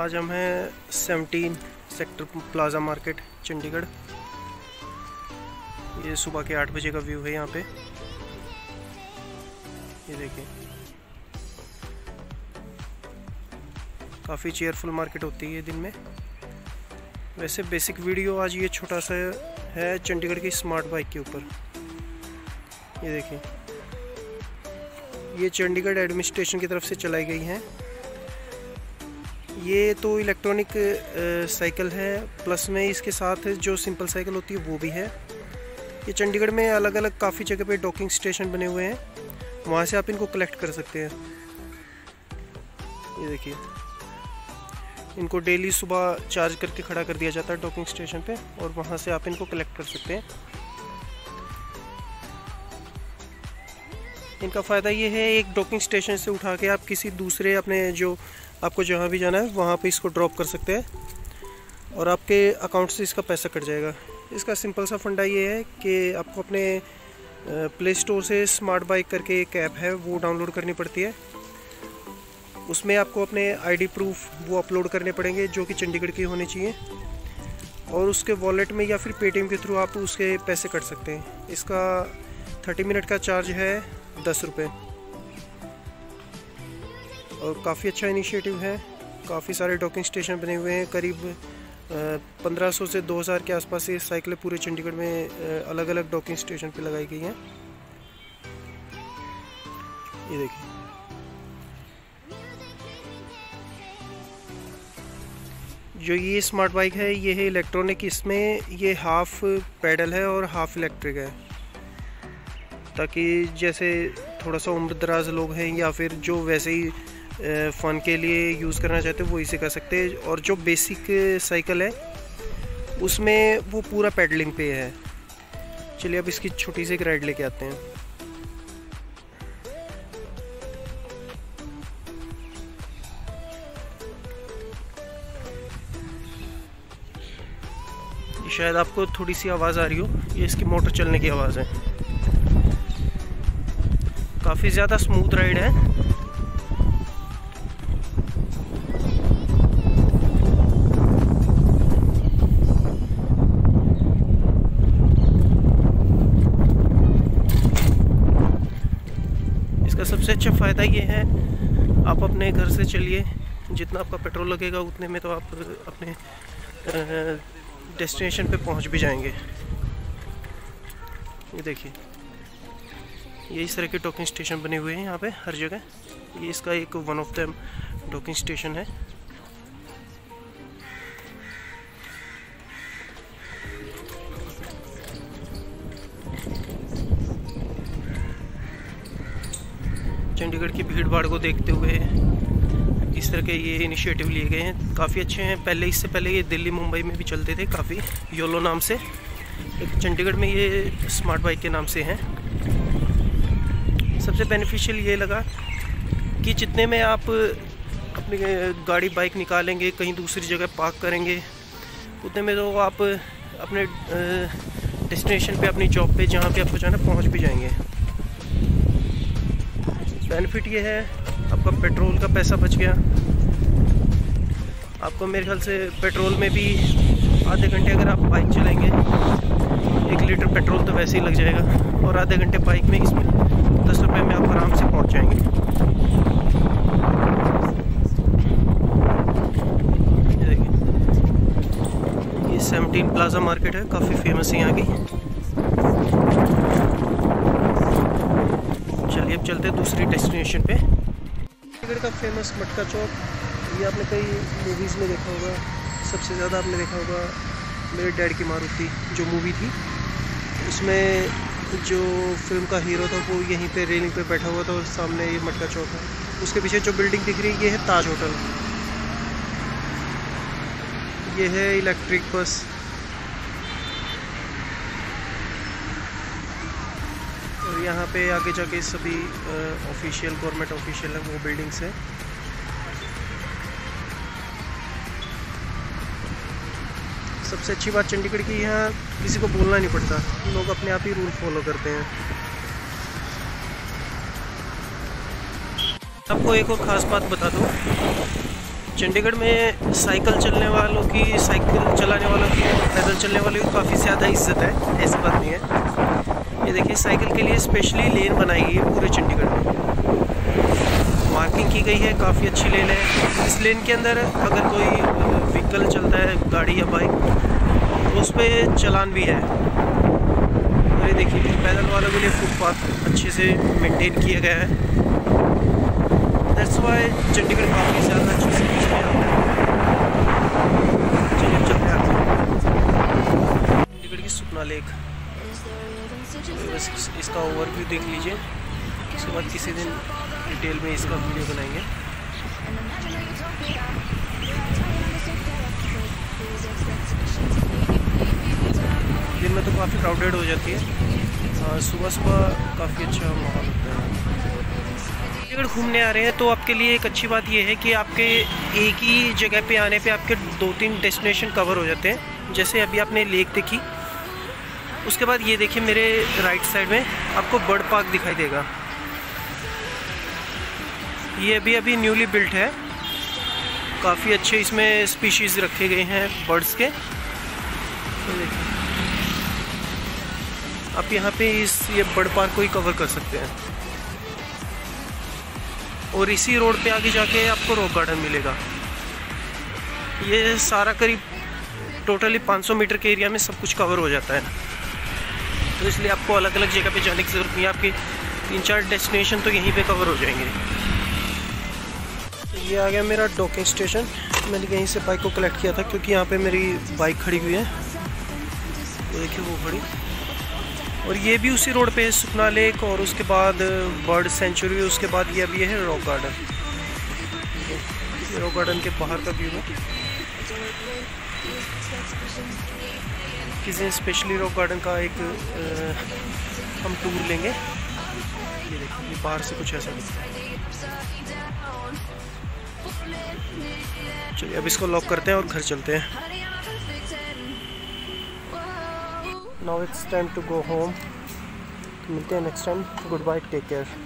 आज हम हैं 17 सेक्टर प्लाजा मार्केट चंडीगढ़। ये सुबह के 8 बजे का व्यू है यहाँ पे। ये देखिए, काफ़ी चेयरफुल मार्केट होती है दिन में। वैसे बेसिक वीडियो आज ये छोटा सा है चंडीगढ़ की स्मार्ट बाइक के ऊपर। ये देखिए, ये चंडीगढ़ एडमिनिस्ट्रेशन की तरफ से चलाई गई हैं। ये तो इलेक्ट्रॉनिक साइकिल है, प्लस में इसके साथ जो सिंपल साइकिल होती है वो भी है। ये चंडीगढ़ में अलग अलग काफ़ी जगह पे डॉकिंग स्टेशन बने हुए हैं, वहाँ से आप इनको कलेक्ट कर सकते हैं। ये देखिए, इनको डेली सुबह चार्ज करके खड़ा कर दिया जाता है डॉकिंग स्टेशन पे, और वहाँ से आप इनको कलेक्ट कर सकते हैं। इनका फ़ायदा ये है, एक डॉकिंग स्टेशन से उठा के आप किसी दूसरे अपने जो आपको जहाँ भी जाना है वहाँ पे इसको ड्रॉप कर सकते हैं, और आपके अकाउंट से इसका पैसा कट जाएगा। इसका सिंपल सा फंडा ये है कि आपको अपने प्ले स्टोर से स्मार्ट बाइक करके एक ऐप है वो डाउनलोड करनी पड़ती है। उसमें आपको अपने आईडी प्रूफ वो अपलोड करने पड़ेंगे जो कि चंडीगढ़ की होनी चाहिए, और उसके वॉलेट में या फिर पेटीएम के थ्रू आप उसके पैसे कट सकते हैं। इसका 30 मिनट का चार्ज है 10 रुपये, और काफ़ी अच्छा इनिशिएटिव है। काफ़ी सारे डॉकिंग स्टेशन बने हुए हैं, करीब 1500 से 2000 के आसपास ये साइकिलें पूरे चंडीगढ़ में अलग अलग डॉकिंग स्टेशन पे लगाई गई हैं। ये देखिए, जो ये स्मार्ट बाइक है ये है इलेक्ट्रॉनिक। इसमें ये हाफ पैडल है और हाफ इलेक्ट्रिक है, ताकि जैसे थोड़ा सा उम्र दराज लोग हैं या फिर जो वैसे ही फ़न के लिए यूज़ करना चाहते हैं वो इसे कर सकते हैं। और जो बेसिक साइकिल है उसमें वो पूरा पैडलिंग पे है। चलिए अब इसकी छोटी सी एक राइड लेके आते हैं। शायद आपको थोड़ी सी आवाज़ आ रही हो, ये इसकी मोटर चलने की आवाज़ है। काफ़ी ज़्यादा स्मूथ राइड है। इसका सबसे अच्छा फ़ायदा ये है, आप अपने घर से चलिए, जितना आपका पेट्रोल लगेगा उतने में तो आप अपने डेस्टिनेशन पे पहुंच भी जाएंगे। ये देखिए, ये इस तरह के डॉकिंग स्टेशन बने हुए हैं यहाँ पे हर जगह। ये इसका एक one of the docking station है। चंडीगढ़ की भीड़ भाड़ को देखते हुए इस तरह के ये इनिशिएटिव लिए गए हैं, काफ़ी अच्छे हैं। पहले इससे पहले ये दिल्ली मुंबई में भी चलते थे काफ़ी, योलो नाम से। एक चंडीगढ़ में ये स्मार्ट बाइक के नाम से हैं। सबसे बेनिफिशियल ये लगा कि जितने में आप अपनी गाड़ी बाइक निकालेंगे, कहीं दूसरी जगह पार्क करेंगे, उतने में तो आप अपने डेस्टिनेशन पे, अपनी जॉब पे, जहाँ पे आपको जाना पहुँच भी जाएंगे। बेनिफिट ये है, आपका पेट्रोल का पैसा बच गया। आपको मेरे ख्याल से पेट्रोल में भी आधे घंटे अगर आप बाइक चलाएंगे 1 लीटर पेट्रोल तो वैसे ही लग जाएगा, और आधे घंटे बाइक में इसमें 10 रुपये में आप आराम से पहुंच जाएंगे। ये देखिए, ये 17 प्लाजा मार्केट है, काफ़ी फेमस है यहाँ की। चलिए अब चलते हैं दूसरी डेस्टिनेशन पे। चंडीगढ़ का फेमस मटका चौक, ये आपने कई मूवीज़ में देखा होगा। सबसे ज़्यादा आपने देखा होगा मेरे डैड की मारुति जो मूवी थी, उसमें जो फिल्म का हीरो था वो यहीं पे रेलिंग पे बैठा हुआ था, और सामने ये मटका चौक है। उसके पीछे जो बिल्डिंग दिख रही है ये है ताज होटल। ये है इलेक्ट्रिक बस। और यहाँ पे आगे जाके सभी ऑफिशियल गवर्नमेंट ऑफिशियल है वो बिल्डिंग्स है। सबसे अच्छी बात चंडीगढ़ की, यहाँ किसी को बोलना नहीं पड़ता, लोग अपने आप ही रूल फॉलो करते हैं। आपको एक और ख़ास बात बता दूँ, चंडीगढ़ में साइकिल चलाने वालों की पैदल चलने वालों की काफ़ी ज़्यादा इज्जत है, ऐसी बात नहीं है। ये देखिए साइकिल के लिए स्पेशली लेन बनाई गई है पूरे चंडीगढ़ में, मार्किंग की गई है, काफ़ी अच्छी लेन है। इस लेन के अंदर अगर कोई व्हीकल चलता है, गाड़ी या बाइक, तो उस पर चालान भी है। और ये देखिए पैदल वालों के लिए फुटपाथ अच्छे से मेंटेन किया गया है। दैट्स वाई चंडीगढ़ काफ़ी ज़्यादा अच्छे से चलते हैं। चंडीगढ़ की सुखना लेक, बस इसका ओवरव्यू देख लीजिए, उसके बाद किसी दिन डिटेल में इसका वीडियो बनाएंगे। दिन में तो काफ़ी क्राउडेड हो जाती है, सुबह सुबह काफ़ी अच्छा माहौल होता है। चंडीगढ़ घूमने आ रहे हैं तो आपके लिए एक अच्छी बात यह है कि आपके एक ही जगह पे आने पे आपके 2-3 डेस्टिनेशन कवर हो जाते हैं। जैसे अभी आपने लेक देखी, उसके बाद ये देखिए मेरे राइट साइड में आपको बर्ड पार्क दिखाई देगा। ये अभी न्यूली बिल्ट है, काफ़ी अच्छे इसमें स्पीशीज़ रखे गए हैं बर्ड्स के। तो देखिए आप यहाँ पे ये बर्ड पार्क को ही कवर कर सकते हैं। और इसी रोड पे आगे जाके आपको रॉक गार्डन मिलेगा। ये सारा करीब टोटली 500 मीटर के एरिया में सब कुछ कवर हो जाता है, तो इसलिए आपको अलग अलग जगह पे जाने की ज़रूरत नहीं है। आपके 3-4 डेस्टिनेशन तो यहीं पे कवर हो जाएंगे। तो ये आ गया मेरा डॉकिंग स्टेशन। मैंने यहीं से बाइक को कलेक्ट किया था क्योंकि यहाँ पे मेरी बाइक खड़ी हुई है, तो देखिए वो खड़ी। और ये भी उसी रोड पे है, सुखना लेक, और उसके बाद बर्ड सेंचुरी, उसके बाद ये अभी है रॉक गार्डन। ये रॉक गार्डन के बाहर का व्यू है। किसी दिन स्पेशली रॉक गार्डन का एक हम टूर लेंगे। ये देखिए ये बाहर से कुछ ऐसा दिखता है। चलिए अब इसको लॉक करते हैं और घर चलते हैं। Now it's time to go home. मिलते हैं next time. Goodbye, take care.